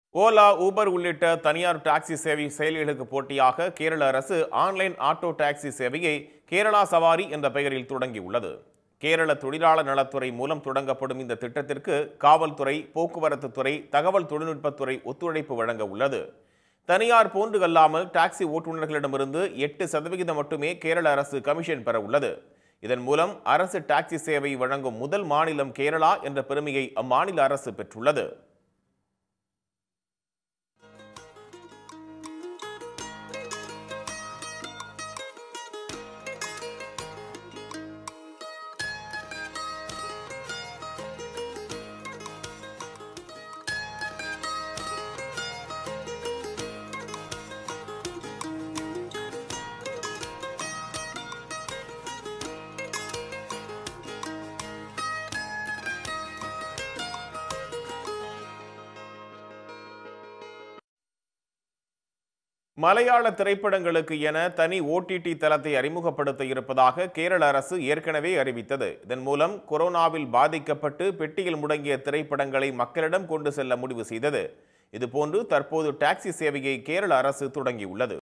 Ola, Uber உள்ளிட்ட தனியார் taxi சேவை செயலிகளுக்கு போட்டியாக கேரள அரசு ஆன்லைன் ஆட்டோ டாக்ஸி சேவையை கேரளா சவாரி என்ற பெயரில் தொடங்கியுள்ளது. கேரள தொழிலாளர் நலத்துறை மூலம் தொடங்கப்படும் இந்த திட்டத்திற்கு காவல்துறை, போக்குவரத்து துறை, தகவல் தொழில்நுட்பத்துறை ஒத்துழைப்பு வழங்க உள்ளது. தனியார் போன்று அல்லாமல் டாக்ஸி ஓட்டுநர்களிடமிருந்து 8% மட்டுமே கேரள அரசு கமிஷன் பெற உள்ளது. இதன் மூலம் அரசு டாக்ஸி சேவை வழங்கும் முதல் மாநிலம் கேரளா என்ற பெருமையை அம்மாநில அரசு பெற்றுள்ளது. மலையாள திரைப்படங்களுக்கு என தனி OTT தளத்தை அறிமுகப்படுத்த இருப்பதாக கேரள அரசு ஏற்கனவே அறிவித்தது. இதன் மூலம் கொரோனாவில் பாதிக்கப்பட்டு பெட்டியில் முடங்கிய திரைப்படங்களை மக்களிடம் கொண்டு செல்ல முடிவு செய்தது. இதுபோன்று தற்போது டாக்ஸி சேவையை கேரள அரசு தொடங்கியுள்ளது.